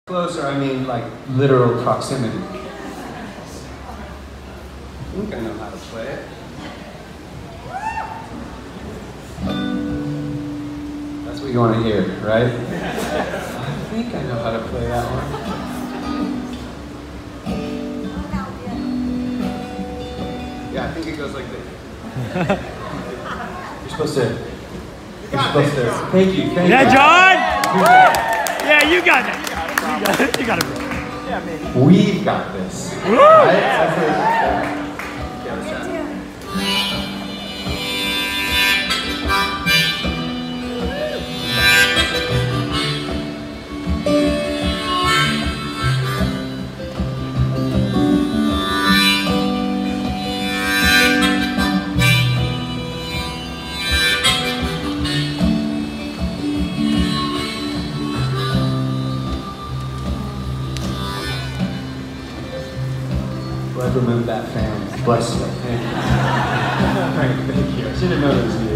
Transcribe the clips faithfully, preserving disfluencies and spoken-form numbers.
Closer, I mean like literal proximity. I think I know how to play it. That's what you want to hear, right? I think I know how to play that one. Yeah, I think it goes like this. You're supposed to. You're supposed to. Thank you. Thank yeah, you. John. Yeah, you got it. You got it, you got it, bro. Yeah, baby. We've got this. Woo! Right? That's it. Yeah, let's try. Let's remove that fan. Bless you. Thank you. Thank you. I should have known it was you.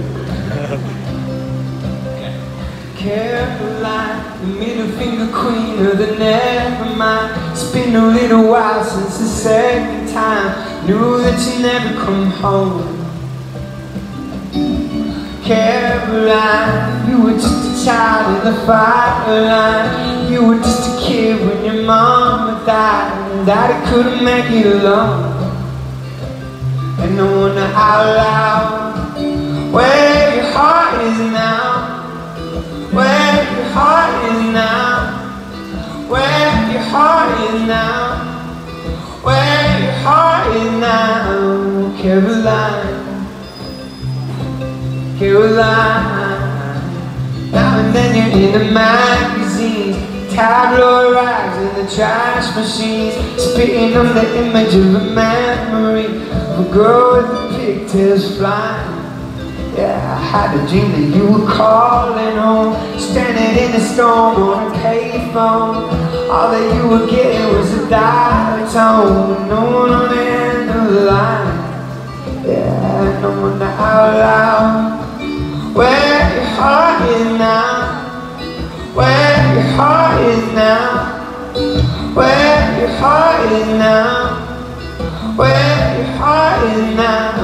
Okay. Caroline, the middle finger queen of the never mind. It's been a little while since the second time. Knew that you never come home. Caroline, you were just a child in the fireline. You were just a kid when your mama died, and daddy couldn't make it alone. And I wonder out loud where your heart is now, where your heart is now, where your heart is now, where your heart is now, Caroline. Caroline, now and then you're in the magazines, tabloid rags in the trash machines, spitting on the image of a memory of a girl with the pigtails flying. Yeah, I had a dream that you were calling home, standing in the storm on a payphone. All that you were getting was a dial tone, no one on the end of the line. Yeah, no one out loud where your heart is now, where your heart is now, where your heart is now, where your heart is now,